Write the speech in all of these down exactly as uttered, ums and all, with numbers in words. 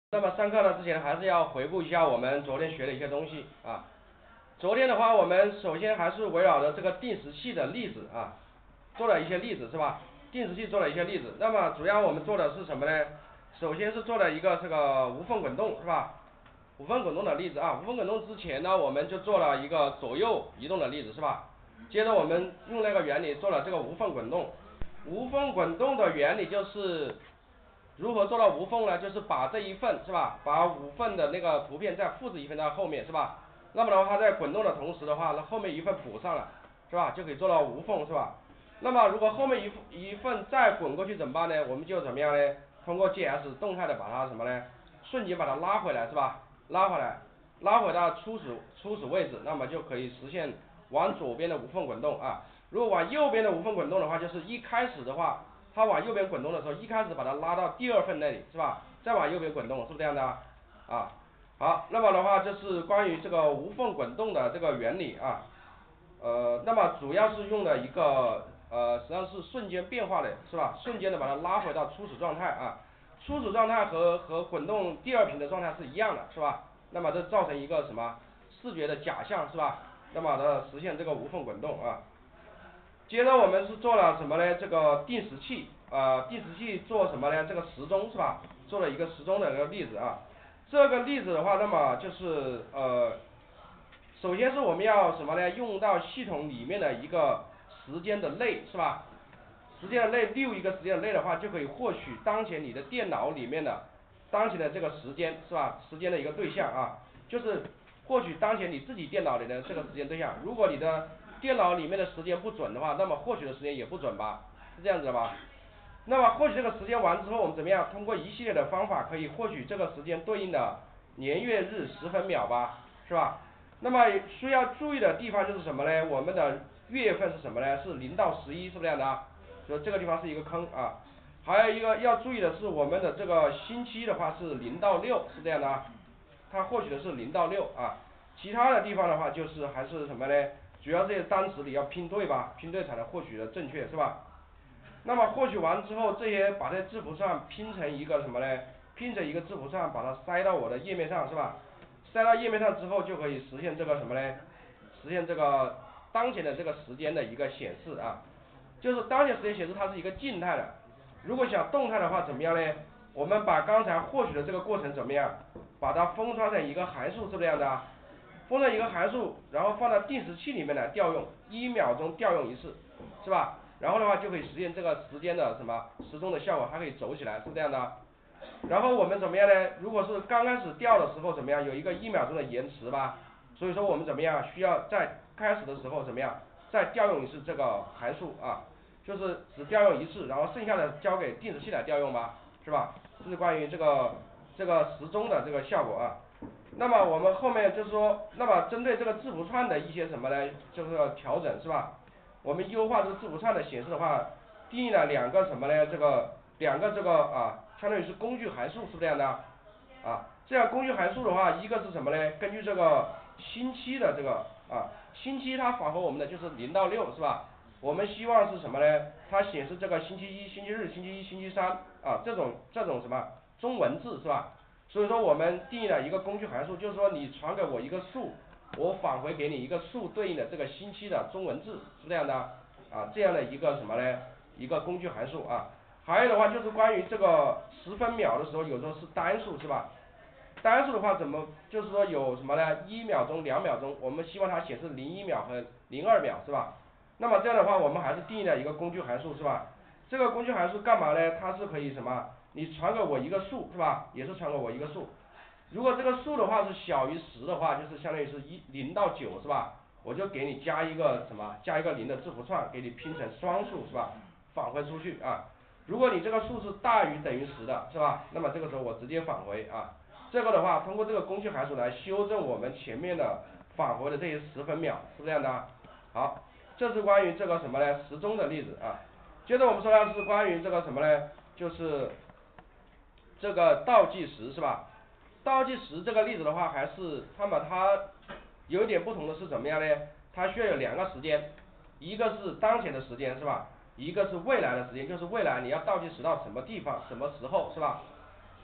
那么上课呢之前还是要回顾一下我们昨天学的一些东西啊。昨天的话，我们首先还是围绕着这个定时器的例子啊，做了一些例子是吧？定时器做了一些例子。那么主要我们做的是什么呢？首先是做了一个这个无缝滚动是吧？无缝滚动的例子啊，无缝滚动之前呢，我们就做了一个左右移动的例子是吧？接着我们用那个原理做了这个无缝滚动。无缝滚动的原理就是如何做到无缝呢？就是把这一份是吧，把五份的那个图片再复制一份到后面是吧？那么的话，它在滚动的同时的话，那后面一份补上了是吧？就可以做到无缝是吧？那么如果后面一一份再滚过去怎么办呢？我们就怎么样呢？通过 G S 动态的把它什么呢？瞬间把它拉回来是吧？拉回来，拉回到初始初始位置，那么就可以实现往左边的无缝滚动啊。如果往右边的无缝滚动的话，就是一开始的话。它往右边滚动的时候，一开始把它拉到第二份那里是吧？再往右边滚动，是不是这样的啊？啊，好，那么的话这是关于这个无缝滚动的这个原理啊。呃，那么主要是用的一个呃，实际上是瞬间变化的是吧？瞬间的把它拉回到初始状态啊。初始状态和和滚动第二屏的状态是一样的是吧？那么这造成一个什么视觉的假象是吧？那么它实现这个无缝滚动啊。接着我们是做了什么呢？这个定时器啊、呃，定时器做什么呢？这个时钟是吧？做了一个时钟的一个例子啊。这个例子的话，那么就是呃，首先是我们要什么呢？用到系统里面的一个时间的类是吧？时间的类，六一个时间的类的话，就可以获取当前你的电脑里面的当前的这个时间是吧？时间的一个对象啊，就是获取当前你自己电脑里的这个时间对象。如果你的电脑里面的时间不准的话，那么获取的时间也不准吧？是这样子的吧？那么获取这个时间完之后，我们怎么样？通过一系列的方法可以获取这个时间对应的年月日时分秒吧，是吧？那么需要注意的地方就是什么呢？我们的月份是什么呢？是零到十一，是不是这样的啊？所以这个地方是一个坑啊。还有一个要注意的是，我们的这个星期的话是零到六，是这样的啊。它获取的是零到六啊。其他的地方的话就是还是什么呢？主要这些单词你要拼对吧？拼对才能获取的正确是吧？那么获取完之后，这些把这字符串拼成一个什么呢？拼成一个字符串，把它塞到我的页面上是吧？塞到页面上之后，就可以实现这个什么呢？实现这个当前的这个时间的一个显示啊。就是当前时间显示它是一个静态的，如果想动态的话怎么样呢？我们把刚才获取的这个过程怎么样？把它封装成一个函数，是不是这样的啊？封成一个函数，然后放到定时器里面来调用，一秒钟调用一次，是吧？然后的话就可以实现这个时间的什么时钟的效果，它可以走起来，是这样的啊。然后我们怎么样呢？如果是刚开始调的时候怎么样？有一个一秒钟的延迟吧，所以说我们怎么样？需要在开始的时候怎么样？再调用一次这个函数啊，就是只调用一次，然后剩下的交给定时器来调用吧，是吧？这是关于这个这个时钟的这个效果啊。那么我们后面就是说，那么针对这个字符串的一些什么呢？就是要调整是吧？我们优化这个字符串的显示的话，定义了两个什么呢？这个两个这个啊，相当于是工具函数，是不是这样的？啊，这样工具函数的话，一个是什么呢？根据这个星期的这个啊，星期它符合我们的就是零到六是吧？我们希望是什么呢？它显示这个星期一、星期日、星期一、星期三啊，这种这种什么中文字是吧？所以说我们定义了一个工具函数，就是说你传给我一个数，我返回给你一个数对应的这个星期的中文字，是这样的啊，这样的一个什么呢？一个工具函数啊。还有的话就是关于这个十分秒的时候，有时候是单数是吧？单数的话怎么就是说有什么呢？一秒钟、两秒钟，我们希望它显示零一秒和零二秒是吧？那么这样的话，我们还是定义了一个工具函数是吧？这个工具函数干嘛呢？它是可以什么？你传给我一个数是吧？也是传给我一个数。如果这个数的话是小于十的话，就是相当于是一零到九是吧？我就给你加一个什么？加一个零的字符串，给你拼成双数是吧？返回出去啊。如果你这个数是大于等于十的是吧？那么这个时候我直接返回啊。这个的话，通过这个工具函数来修正我们前面的返回的这些十分秒，是这样的。好，这是关于这个什么呢？时钟的例子啊。接着我们说的是关于这个什么呢？就是这个倒计时是吧？倒计时这个例子的话，还是那么它有一点不同的是怎么样呢？它需要有两个时间，一个是当前的时间是吧？一个是未来的时间，就是未来你要倒计时到什么地方、什么时候是吧？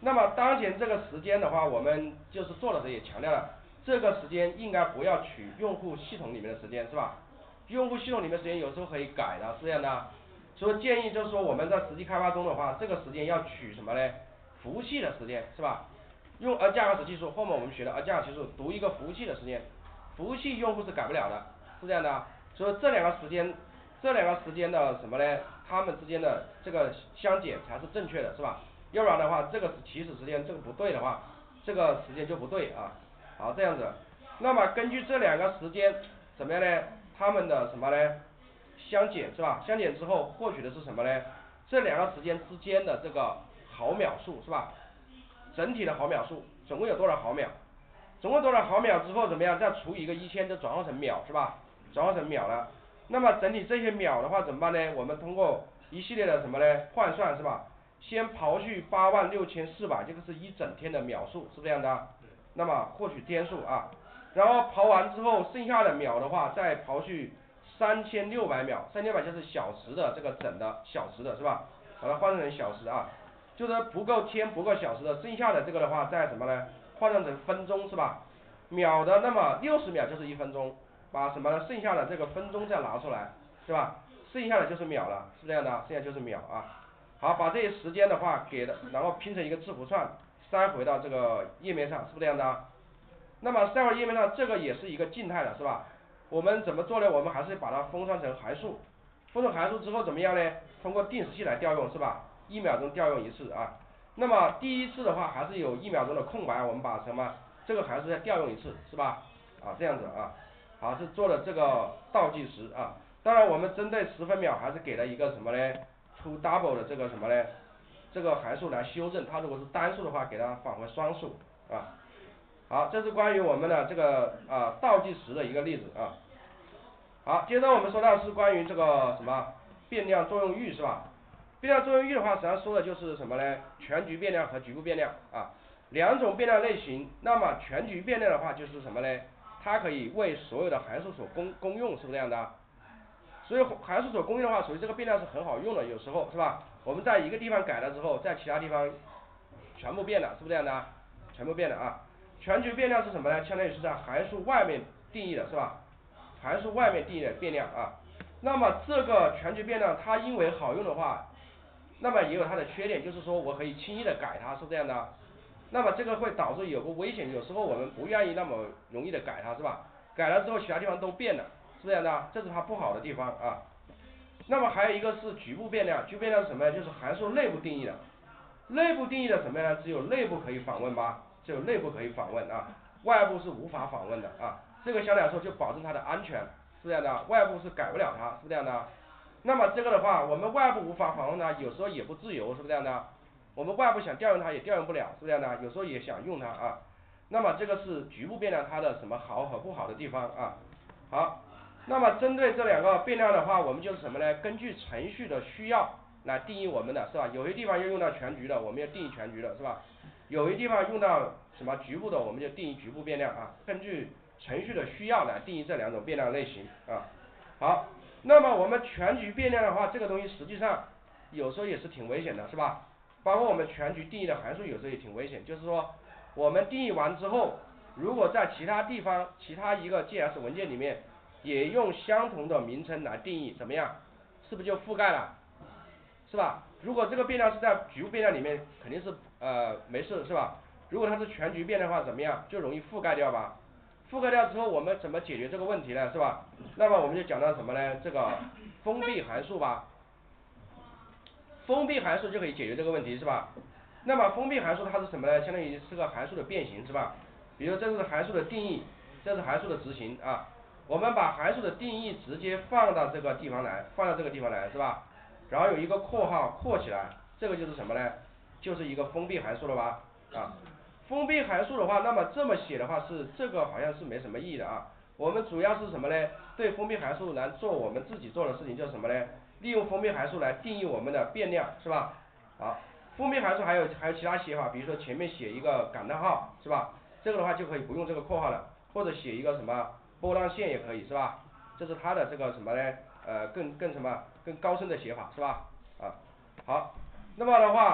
那么当前这个时间的话，我们就是做的时候也强调了，这个时间应该不要取用户系统里面的时间，是吧？用户系统里面时间有时候可以改的，是这样的。所以建议就是说我们在实际开发中的话，这个时间要取什么呢？服务器的时间，是吧？用 Ajax 技术，后面我们学的 Ajax 技术读一个服务器的时间，服务器用户是改不了的，是这样的。所以这两个时间，这两个时间的什么呢？它们之间的这个相减才是正确的，是吧？要不然的话，这个起始时间这个不对的话，这个时间就不对啊。好，这样子。那么根据这两个时间怎么样呢？它们的什么呢？相减是吧？相减之后获取的是什么呢？这两个时间之间的这个毫秒数是吧？整体的毫秒数总共有多少毫秒？总共多少毫秒之后怎么样？再除以一个一千，就转化成秒是吧？转化成秒了。那么整体这些秒的话怎么办呢？我们通过一系列的什么呢？换算是吧？先刨去八万六千四百，这个是一整天的秒数，是这样的。那么获取天数啊，然后刨完之后剩下的秒的话，再刨去三千六百秒，三千六百就是小时的这个整的小时的是吧？把它换算成小时啊，就是不够天不够小时的，剩下的这个的话再什么呢？换算成分钟是吧？秒的那么六十秒就是一分钟，把什么呢？剩下的这个分钟再拿出来，是吧？剩下的就是秒了，是这样的，剩下就是秒啊。好，把这些时间的话给的，然后拼成一个字符串，塞回到这个页面上，是不是这样的？那么塞回页面上，这个也是一个静态的，是吧？我们怎么做呢？我们还是把它封装成函数，封成函数之后怎么样呢？通过定时器来调用，是吧？一秒钟调用一次啊。那么第一次的话还是有一秒钟的空白，我们把什么这个还是再调用一次，是吧？啊，这样子啊。好，是做的这个倒计时啊。当然我们针对十分秒还是给了一个什么呢？ to double 的这个什么呢？这个函数来修正，它如果是单数的话，给它返回双数啊。好，这是关于我们的这个啊倒计时的一个例子啊。好，接着我们说到是关于这个什么变量作用域是吧？变量作用域的话，实际上说的就是什么呢？全局变量和局部变量啊，两种变量类型。那么全局变量的话就是什么呢？它可以为所有的函数所公公用，是不是这样的？所以函数所公用的话，属于这个变量是很好用的，有时候是吧？我们在一个地方改了之后，在其他地方全部变了，是不是这样的？全部变了啊。全局变量是什么呢？相当于是在函数外面定义的，是吧？函数外面定义的变量啊。那么这个全局变量它因为好用的话，那么也有它的缺点，就是说我可以轻易的改它，是这样的。那么这个会导致有个危险，有时候我们不愿意那么容易的改它，是吧？改了之后其他地方都变了，是这样的，这是它不好的地方啊。那么还有一个是局部变量，局部变量是什么呢？就是函数内部定义的。内部定义的什么呢？只有内部可以访问吧，只有内部可以访问啊，外部是无法访问的啊。这个相对来说就保证它的安全，是这样的，外部是改不了它，是这样的。那么这个的话，我们外部无法访问它，有时候也不自由，是不是这样的？我们外部想调用它也调用不了，是不是这样的？有时候也想用它啊。那么这个是局部变量它的什么好和不好的地方啊？好，那么针对这两个变量的话，我们就是什么呢？根据程序的需要来定义我们的，是吧？有些地方要用到全局的，我们要定义全局的，是吧？有些地方用到什么局部的，我们就定义局部变量啊。根据程序的需要来定义这两种变量类型啊。好，那么我们全局变量的话，这个东西实际上有时候也是挺危险的，是吧？包括我们全局定义的函数有时候也挺危险，就是说我们定义完之后，如果在其他地方其他一个 J S 文件里面也用相同的名称来定义，怎么样？是不是就覆盖了？是吧？如果这个变量是在局部变量里面，肯定是呃没事，是吧？如果它是全局变的话，怎么样？就容易覆盖掉吧？覆盖掉之后，我们怎么解决这个问题呢？是吧？那么我们就讲到什么呢？这个封闭函数吧。封闭函数就可以解决这个问题，是吧？那么封闭函数它是什么呢？相当于是个函数的变形，是吧？比如这是函数的定义，这是函数的执行啊。我们把函数的定义直接放到这个地方来，放到这个地方来，是吧？然后有一个括号括起来，这个就是什么呢？就是一个封闭函数了吧？啊，封闭函数的话，那么这么写的话是这个好像是没什么意义的啊。我们主要是什么呢？对封闭函数来做我们自己做的事情，就是什么呢？利用封闭函数来定义我们的变量，是吧？好，封闭函数还有还有其他写法，比如说前面写一个感叹号，是吧？这个的话就可以不用这个括号了，或者写一个什么波浪线也可以，是吧？这是它的这个什么呢？呃，更更什么更高深的写法，是吧？啊，好，那么的话，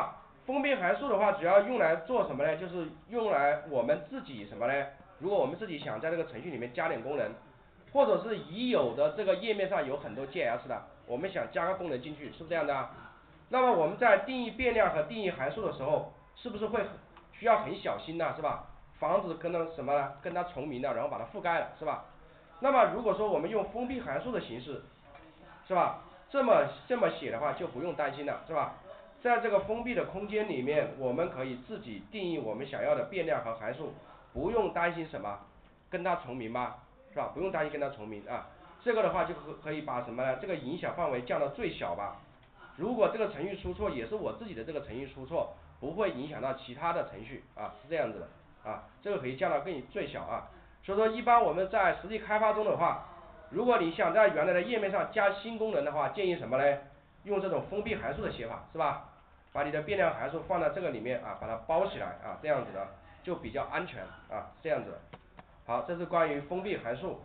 封闭函数的话，主要用来做什么呢？就是用来我们自己什么呢？如果我们自己想在这个程序里面加点功能，或者是已有的这个页面上有很多 J S 的，我们想加个功能进去，是不是这样的啊？那么我们在定义变量和定义函数的时候，是不是会需要很小心呢？是吧？防止跟它什么呢？跟它重名的，然后把它覆盖了，是吧？那么如果说我们用封闭函数的形式，是吧？这么这么写的话就不用担心了，是吧？在这个封闭的空间里面，我们可以自己定义我们想要的变量和函数，不用担心什么跟它重名吧，是吧？不用担心跟它重名啊。这个的话就可可以把什么呢？这个影响范围降到最小吧。如果这个程序出错，也是我自己的这个程序出错，不会影响到其他的程序啊，是这样子的啊。这个可以降到更最小啊。所以说，一般我们在实际开发中的话，如果你想在原来的页面上加新功能的话，建议什么呢？用这种封闭函数的写法，是吧？把你的变量函数放在这个里面啊，把它包起来啊，这样子的就比较安全啊，这样子。好，这是关于封闭函数。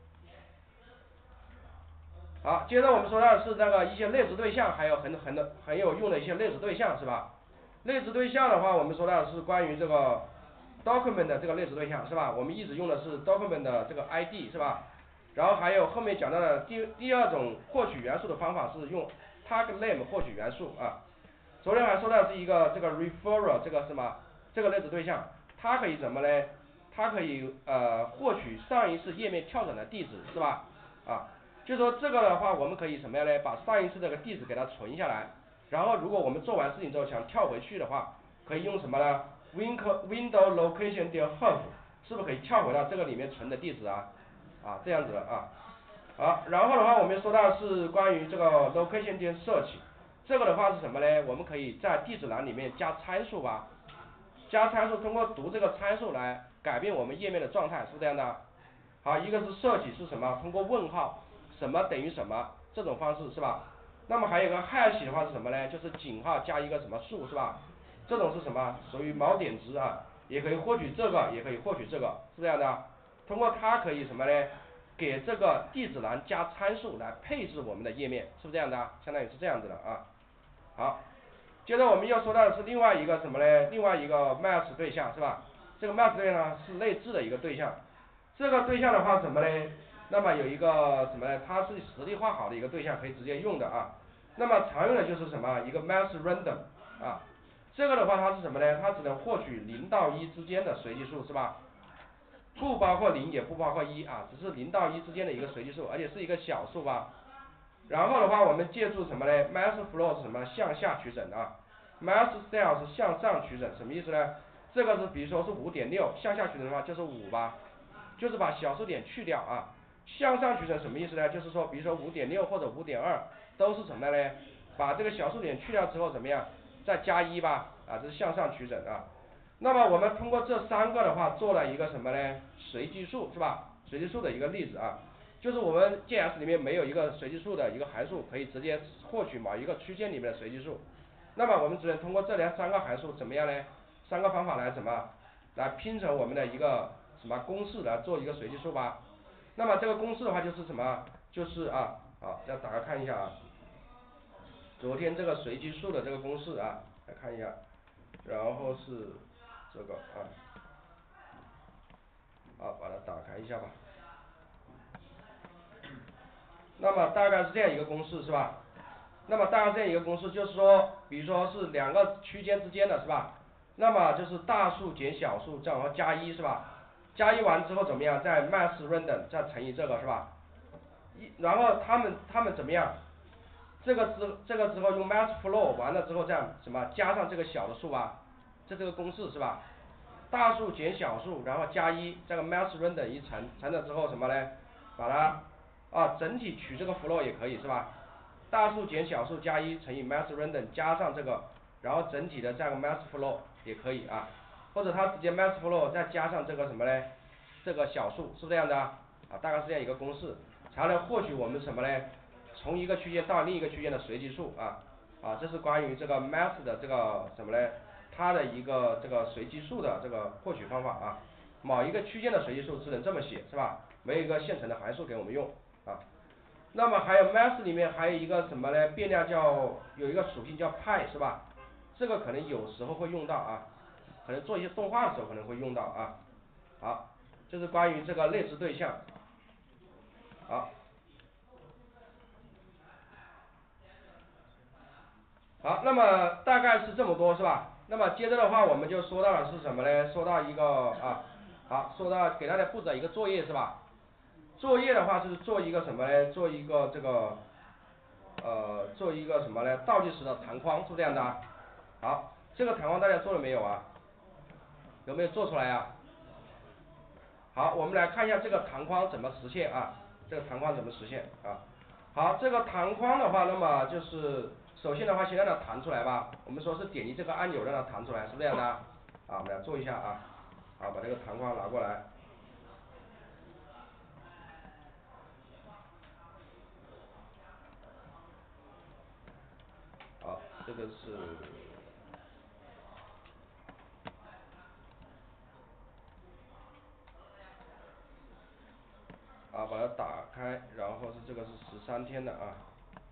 好，接着我们说到的是这个一些类值对象，还有很很很有用的一些类值对象，是吧？类值对象的话，我们说到的是关于这个 document 的这个类值对象，是吧？我们一直用的是 document 的这个 I D， 是吧？然后还有后面讲到的第第二种获取元素的方法是用 tag name 获取元素啊。昨天还说到是一个这个 referrer 这个什么这个类值对象，它可以什么呢？它可以呃获取上一次页面跳转的地址，是吧？啊。就说这个的话，我们可以什么样呢？把上一次这个地址给它存下来，然后如果我们做完事情之后想跳回去的话，可以用什么呢 ？win window location 点 hof 是不是可以跳回到这个里面存的地址啊？啊，这样子的啊。好，然后的话我们说到是关于这个 location 点 search， 这个的话是什么呢？我们可以在地址栏里面加参数吧，加参数通过读这个参数来改变我们页面的状态，是不是这样的？好，一个是search是什么？通过问号。什么等于什么这种方式是吧？那么还有一个 hash 的话是什么呢？就是井号加一个什么数是吧？这种是什么？属于锚点值啊，也可以获取这个，也可以获取这个，是这样的。通过它可以什么呢？给这个地址栏加参数来配置我们的页面，是不是这样的？相当于是这样子的啊。好，接着我们要说到的是另外一个什么呢？另外一个 match 对象是吧？这个 match 对象呢是内置的一个对象，这个对象的话什么呢？那么有一个什么呢？它是实例化好的一个对象，可以直接用的啊。那么常用的就是什么？一个 mass random 啊，这个的话它是什么呢？它只能获取零到一之间的随机数，是吧？不包括零也不包括一啊，只是零到一之间的一个随机数，而且是一个小数吧。然后的话我们借助什么呢 ？mass flow 是什么？向下取整啊。mass scale 是向上取整，什么意思呢？这个是比如说是五点六，向下取整的话就是五吧，就是把小数点去掉啊。向上取整什么意思呢？就是说比如说五点六或者五点二都是什么呢？把这个小数点去掉之后怎么样？再加一吧，啊这是向上取整啊。那么我们通过这三个的话做了一个什么呢？随机数是吧？随机数的一个例子啊，就是我们 J S 里面没有一个随机数的一个函数可以直接获取某一个区间里面的随机数，那么我们只能通过这两三个函数怎么样呢？三个方法来什么？来拼成我们的一个什么公式来做一个随机数吧。那么这个公式的话就是什么？就是啊，好，再打开看一下啊。昨天这个随机数的这个公式啊，来看一下，然后是这个啊，好，把它打开一下吧。那么大概是这样一个公式是吧？那么大概这样一个公式就是说，比如说是两个区间之间的是吧？那么就是大数减小数，然后加一是吧？加一完之后怎么样？再 mass random 再乘以这个是吧？一然后他们他们怎么样？这个之这个之后用 mass flow 完了之后这样什么加上这个小的数吧，这这个公式是吧？大数减小数，然后加一，这个 mass random 一乘，乘了之后什么呢？把它啊整体取这个 flow 也可以是吧？大数减小数加一乘以 mass random 加上这个，然后整体的这样个 mass flow 也可以啊，或者它直接 mass flow 再加上这个什么呢？这个小数是不是这样的啊？大概是这样一个公式，才能获取我们什么呢？从一个区间到另一个区间的随机数啊，啊，这是关于这个 mass 的这个什么呢？它的一个这个随机数的这个获取方法啊，某一个区间的随机数只能这么写是吧？没有一个现成的函数给我们用啊。那么还有 mass 里面还有一个什么呢？变量叫有一个属性叫派是吧？ 这个可能有时候会用到啊，可能做一些动画的时候可能会用到啊。好，这是关于这个类似对象。好。好，那么大概是这么多是吧？那么接着的话，我们就说到的是什么呢？说到一个啊，好，说到给大家布置一个作业是吧？作业的话是做一个什么呢？做一个这个呃，做一个什么呢？倒计时的弹框是这样的啊。好，这个弹框大家做了没有啊？有没有做出来啊？好，我们来看一下这个弹框怎么实现啊？这个弹框怎么实现啊？好，这个弹框的话，那么就是首先的话，先让它弹出来吧。我们说是点击这个按钮让它弹出来，是不是这样的？啊，我们来做一下啊。好，把这个弹框拿过来。好，这个是。啊，把它打开，然后是这个是十三天的啊。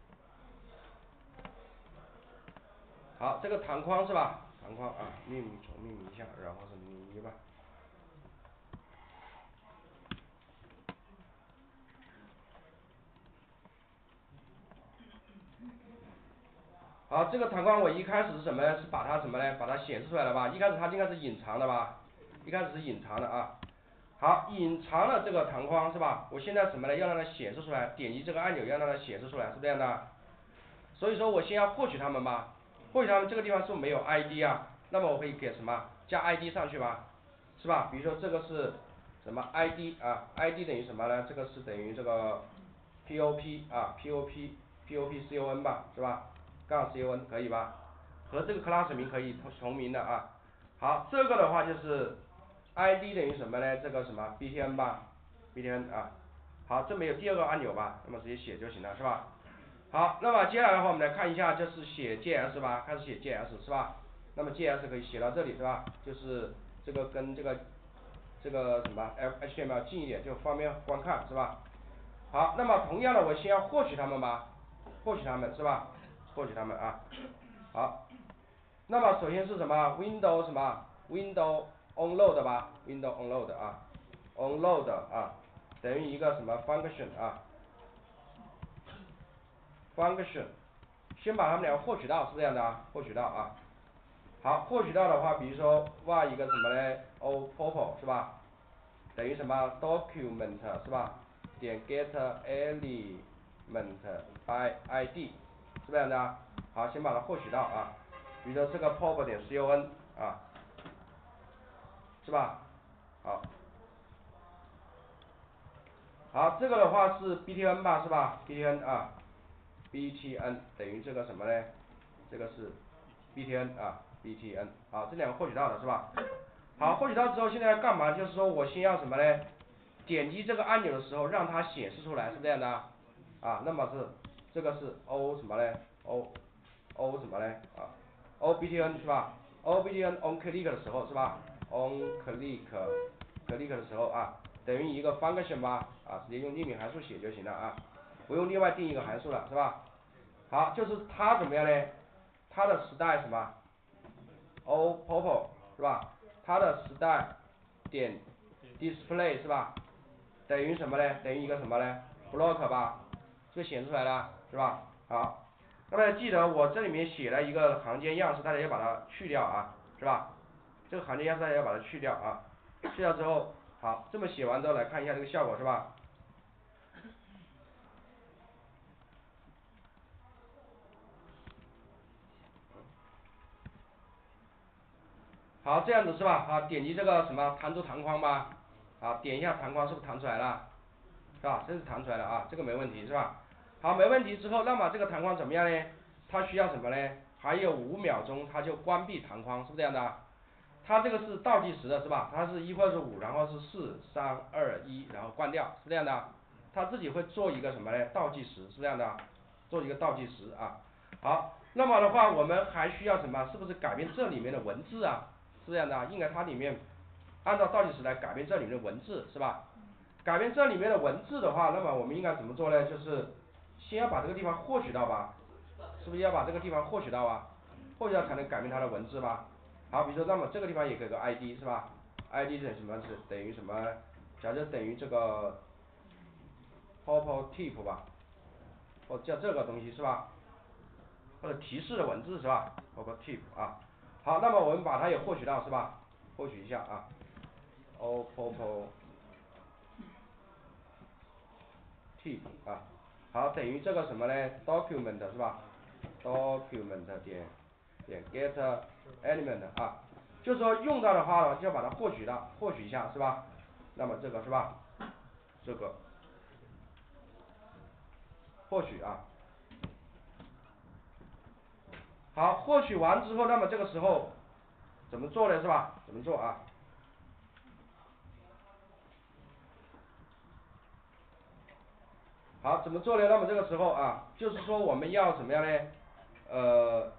好，这个弹框是吧？弹框啊，命名重命名一下，然后是泥吧。好，这个弹框我一开始是什么呢？是把它什么呢？把它显示出来了吧？一开始它应该是隐藏的吧？一开始是隐藏的啊。好，隐藏了这个弹框是吧？我现在什么呢？要让它显示出来，点击这个按钮要让它显示出来，是这样的。所以说我先要获取它们吧，获取它们这个地方是不是没有 I D 啊？那么我可以给什么？加 I D 上去吧，是吧？比如说这个是什么 I D 啊 ？I D 等于什么呢？这个是等于这个 P O P 啊 ，P O P P O P C O N 吧，是吧？杠 C O N 可以吧？和这个 class 名可以同同名的啊。好，这个的话就是 I D 等于什么呢？这个什么 B T N 吧 ，B T N 啊。好，这没有第二个按钮吧？那么直接写就行了，是吧？好，那么接下来的话，我们来看一下，就是写 J S 吧，开始写 J S 是吧？那么 J S 可以写到这里是吧？就是这个跟这个这个什么 H T M L 近一点，就方便观看是吧？好，那么同样的，我先要获取它们吧，获取它们是吧？获取它们啊。好，那么首先是什么 ？Window 什么 ？Window onload 吧 ，Window onload 啊 ，onload 啊，等于一个什么 function 啊 ？function。先把它们两个获取到，是这样的啊，获取到啊。好，获取到的话，比如说挖一个什么呢 ？O purple 是吧？等于什么 document 是吧？点 get element by I D 是这样的啊。好，先把它获取到啊。比如说这个 purple 点 con 啊，是吧？好。好，这个的话是 B T N 吧，是吧 ？B T N 啊 ，B T N 等于这个什么呢？这个是 B T N 啊 ，B T N 好，这两个获取到的是吧？好，获取到之后，现在要干嘛？就是说我先要什么呢？点击这个按钮的时候，让它显示出来，是这样的啊。啊，那么是这个是 O 什么呢 ？O O 什么呢？啊 ，O B T N 是吧 ？O B T N on click 的时候是吧 ？on click click 的时候啊，等于一个 function 吧，啊，直接用匿名函数写就行了啊，不用另外定一个函数了，是吧？好，就是它怎么样呢？它的时代什么 ？O purple 是吧？它的时代点 display 是吧？等于什么呢？等于一个什么呢 ？block 吧，就显示出来了，是吧？好，那么记得我这里面写了一个行间样式，大家要把它去掉啊，是吧？这个行间样式大家要把它去掉啊，去掉之后，好，这么写完之后来看一下这个效果，是吧？好，这样子是吧？好，点击这个什么弹出弹框吧，好，点一下弹框，是不是弹出来了？是吧？这是弹出来了啊，这个没问题是吧？好，没问题之后，那么这个弹框怎么样呢？它需要什么呢？还有五秒钟，它就关闭弹框，是不是这样的？它这个是倒计时的是吧？它是一或者五，然后是四、三、二、一，然后关掉，是这样的。它自己会做一个什么呢？倒计时，是这样的，做一个倒计时啊。好，那么的话，我们还需要什么？是不是改变这里面的文字啊？是这样的，应该它里面按照倒计时来改变这里面的文字，是吧？改变这里面的文字的话，那么我们应该怎么做呢？就是先要把这个地方获取到吧，是不是要把这个地方获取到啊？ 获取到才能改变它的文字吧。好，比如说那么这个地方也给个 I D 是吧 ？I D 等于什么？是等于什么？假设等于这个 pop tip 吧，或叫这个东西是吧？或者提示的文字是吧 ？pop tip 啊。好，那么我们把它也获取到是吧？获取一下啊。o pop tip 啊。好，等于这个什么呢 ？document 是吧 ？document 点点 get element 啊，就是说用到的话呢，就要把它获取到，获取一下是吧？那么这个是吧？这个获取啊。好，获取完之后，那么这个时候怎么做呢？是吧？怎么做啊？好，怎么做呢？那么这个时候啊，就是说我们要怎么样呢？呃，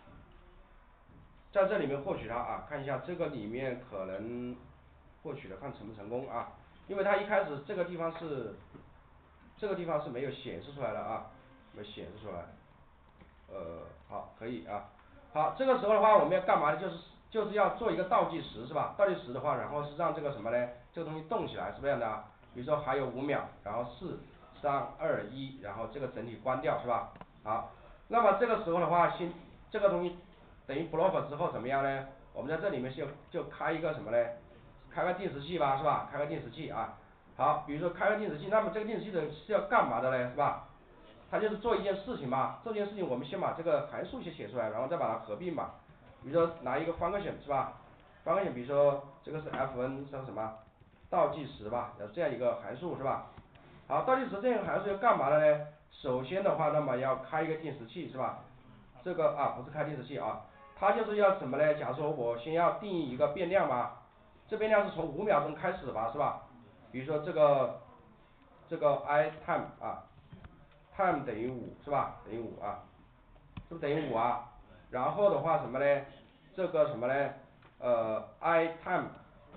在这里面获取它啊，看一下这个里面可能获取的看成不成功啊，因为它一开始这个地方是这个地方是没有显示出来的啊，没有显示出来。呃，好，可以啊。好，这个时候的话，我们要干嘛呢？就是就是要做一个倒计时是吧？倒计时的话，然后是让这个什么呢？这个东西动起来，是这样的啊。比如说还有五秒，然后四、三、二、一，然后这个整体关掉是吧？好，那么这个时候的话，先这个东西等于 block 之后怎么样呢？我们在这里面就就开一个什么呢？开个定时器吧，是吧？开个定时器啊。好，比如说开个定时器，那么这个定时器的是要干嘛的呢？是吧？它就是做一件事情嘛，这件事情我们先把这个函数先写出来，然后再把它合并吧。比如说拿一个 function 是吧 ？function 比如说这个是 fn 叫什么？倒计时吧，有这样一个函数是吧？好，倒计时这个函数要干嘛的呢？首先的话，那么要开一个定时器是吧？这个啊不是开定时器啊，它就是要什么呢？假如说我先要定义一个变量吧，这变量是从五秒钟开始吧，是吧？比如说这个这个 i time 啊。time 等于五是吧？等于五啊，是不是等于五啊？然后的话什么呢？这个什么呢？呃 i time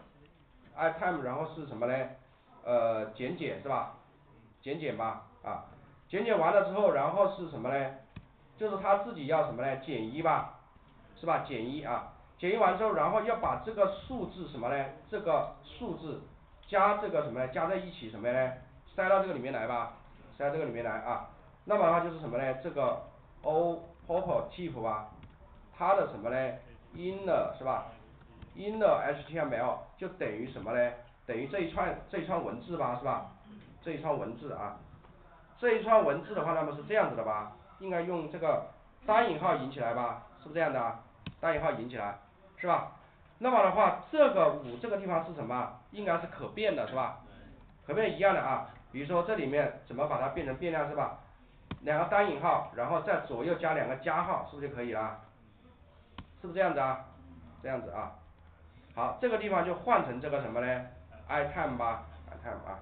i time 然后是什么呢？呃减减是吧？减减吧啊，减减完了之后，然后是什么呢？就是他自己要什么呢？减一吧，是吧？减一啊，减一完之后，然后要把这个数字什么呢？这个数字加这个什么呢？加在一起什么呢？塞到这个里面来吧，塞到这个里面来啊。那么的话就是什么呢？这个 o pop tip 吧，它的什么呢 ？inner 是吧 ？inner H T M L 就等于什么呢？等于这一串这一串文字吧，是吧？这一串文字啊，这一串文字的话，那么是这样子的吧？应该用这个单引号引起来吧？是不是这样的啊？单引号引起来，是吧？那么的话，这个五这个地方是什么？应该是可变的，是吧？可变一样的啊。比如说这里面怎么把它变成变量是吧？两个单引号，然后在左右加两个加号，是不是就可以了？是不是这样子啊？这样子啊。好，这个地方就换成这个什么呢 ？i time 吧 ，i time 啊，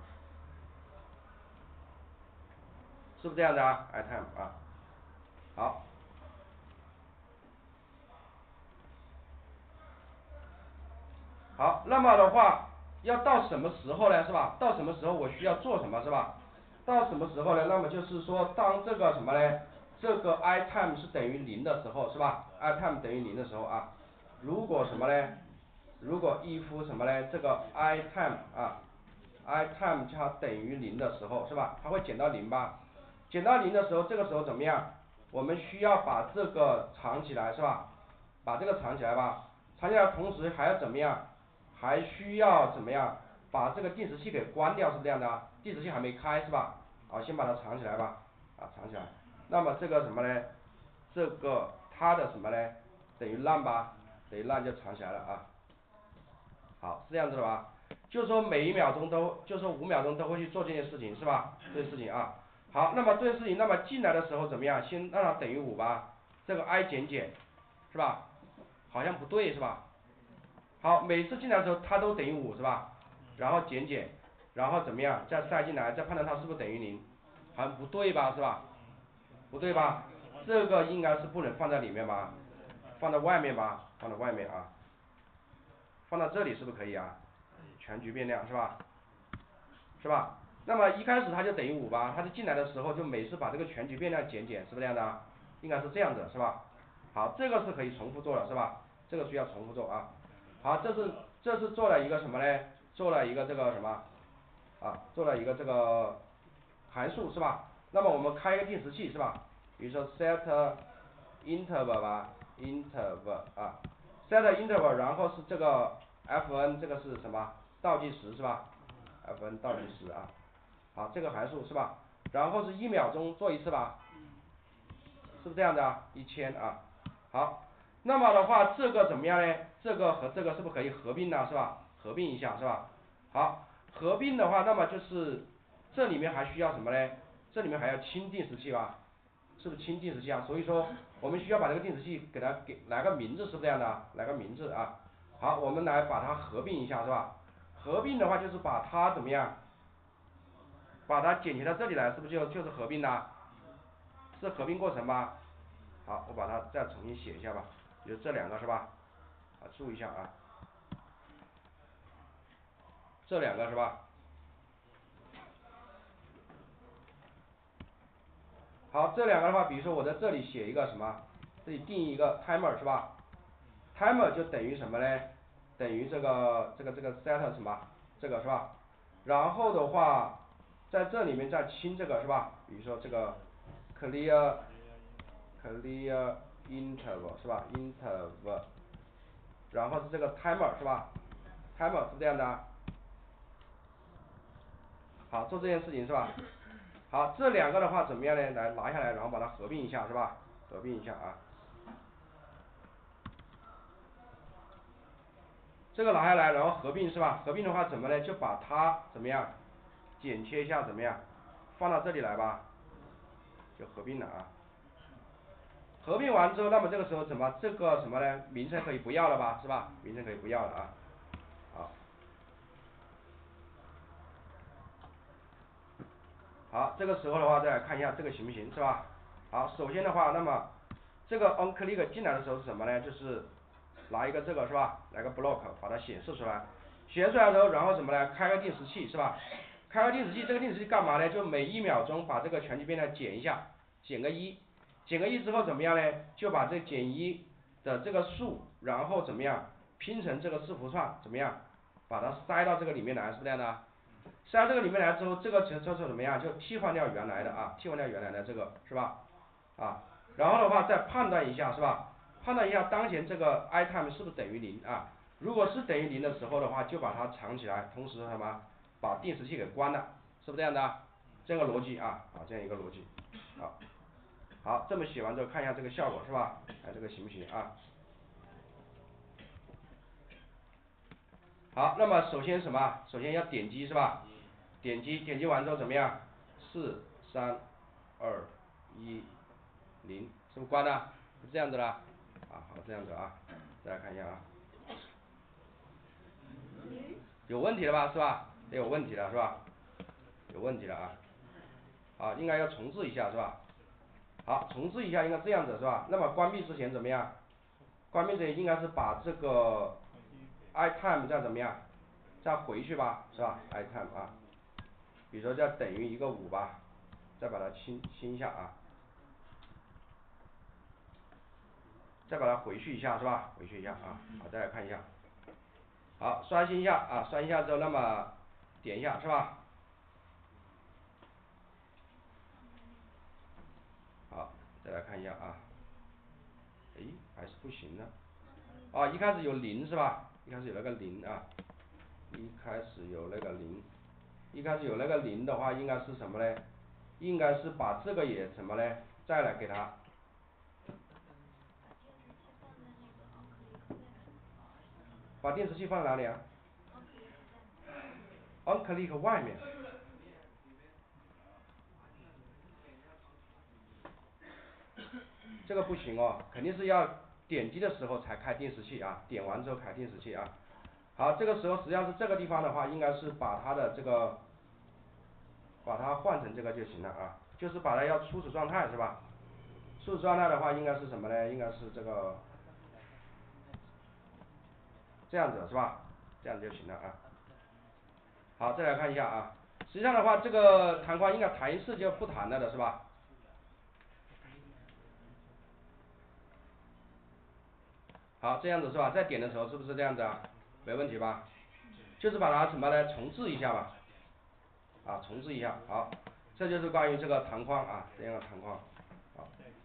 是不是这样子啊 ？i time 啊。好。好，那么的话，要到什么时候呢？是吧？到什么时候我需要做什么是吧？到什么时候呢？那么就是说，当这个什么呢？这个 i time 是等于零的时候，是吧 ？i time 等于零的时候啊，如果什么呢？如果 if 什么呢？这个 i time 啊 ，i time 它等于零的时候，是吧？它会减到零吧？减到零的时候，这个时候怎么样？我们需要把这个藏起来，是吧？把这个藏起来吧。藏起来同时还要怎么样？还需要怎么样？把这个定时器给关掉，是这样的啊，定时器还没开是吧？好，先把它藏起来吧，啊，藏起来。那么这个什么呢？这个它的什么呢？等于 run 吧，等于 run 就藏起来了啊。好，是这样子的吧？就是说每一秒钟都，就是说五秒钟都会去做这件事情，是吧？这件事情啊。好，那么这件事情，那么进来的时候怎么样？先让它等于五吧，这个 i 减减，是吧？好像不对是吧？好，每次进来的时候它都等于五是吧？然后减减，然后怎么样？再塞进来，再判断它是不是等于零，好像不对吧是吧？不对吧？这个应该是不能放在里面吧？放在外面吧？放在外面啊。放到这里是不是可以啊？全局变量是吧？是吧？那么一开始它就等于五吧，它就进来的时候就每次把这个全局变量减减，是不是这样的？应该是这样子是吧？ 好，这个是可以重复做的是吧？这个需要重复做啊。好，这是这是做了一个什么呢？做了一个这个什么？啊，做了一个这个函数是吧？那么我们开一个定时器是吧？比如说 set interval 吧 ，interval 啊 ，set interval，然后是这个 fn 这个是什么？倒计时是吧 ？fn 倒计时啊。好，这个函数是吧？然后是一秒钟做一次吧？是不是这样的啊？一千啊。好，那么的话这个怎么样呢？这个和这个是不是可以合并呢？是吧？合并一下是吧？好，合并的话，那么就是这里面还需要什么呢？这里面还要清定时器吧？是不是清定时器啊？所以说我们需要把这个定时器给它给来个名字，是不是这样的？来个名字啊。好，我们来把它合并一下是吧？合并的话就是把它怎么样？把它剪切到这里来，是不是就就是合并啦？是合并过程吧？好，我把它再重新写一下吧，比如这两个是吧？啊，注意一下啊，这两个是吧？好，这两个的话，比如说我在这里写一个什么？这里定义一个 timer 是吧 ？timer 就等于什么呢？等于这个这个这个 set 什么？这个是吧？然后的话，在这里面再清这个是吧？比如说这个 clear clear interval 是吧 ？interval，然后是这个 timer 是吧 ？timer 是这样的。好，做这件事情是吧？好，这两个的话怎么样呢？来拿下来，然后把它合并一下是吧？合并一下啊。这个拿下来，然后合并是吧？合并的话怎么呢？就把它怎么样？剪切一下怎么样？放到这里来吧，就合并了啊。合并完之后，那么这个时候怎么？这个什么呢？名称可以不要了吧？是吧？名称可以不要了啊。好。好，这个时候的话再来看一下这个行不行是吧？好，首先的话，那么这个 on click 进来的时候是什么呢？就是拿一个这个是吧？来个 block 把它显示出来，显示出来之后，然后怎么呢？开个定时器是吧？开个定时器，这个定时器干嘛呢？就每一秒钟把这个全局变量减一下，减个一，减个一之后怎么样呢？就把这减一的这个数，然后怎么样拼成这个字符串，怎么样把它塞到这个里面来，是不是这样的？塞到这个里面来之后，这个就就是怎么样？就替换掉原来的啊，替换掉原来的这个是吧？啊，然后的话再判断一下是吧？判断一下当前这个 itime 是不是等于零啊？如果是等于零的时候的话，就把它藏起来，同时什么？把定时器给关了，是不是这样的？这个逻辑啊，啊这样一个逻辑，好，好，这么写完之后看一下这个效果是吧？看这个行不行啊？好，那么首先什么？首先要点击是吧？点击，点击完之后怎么样？四三二一零，是不是关了？是这样子啦？啊，好，这样子啊，再来看一下啊。有问题了吧？是吧？也有问题了是吧？有问题了啊。啊，应该要重置一下是吧？好，重置一下应该这样子是吧？那么关闭之前怎么样？关闭之前应该是把这个 itime 再怎么样？再回去吧，是吧 ？itime 啊，比如说再等于一个五吧，再把它清清一下啊。再把它回去一下是吧？回去一下啊，好，再来看一下。好，刷新一下啊，刷新一下之后，那么点一下是吧？好，再来看一下啊。诶，还是不行呢。啊，一开始有零是吧？一开始有那个零啊，一开始有那个零，一开始有那个零的话，应该是什么呢？应该是把这个也什么呢？再来给它。把定时器放在哪里啊 ？on click 外面。这个不行哦，肯定是要点击的时候才开定时器啊，点完之后开定时器啊。好，这个时候实际上是这个地方的话，应该是把它的这个，把它换成这个就行了啊，就是把它要初始状态是吧？初始状态的话应该是什么呢？应该是这个，这样子是吧？这样就行了啊。好，再来看一下啊，实际上的话，这个弹框应该弹一次就不弹了的是吧？ 好，这样子是吧？在点的时候是不是这样子啊？没问题吧？就是把它什么呢？重置一下吧。啊，重置一下，好，这就是关于这个弹框啊，这样的弹框，好。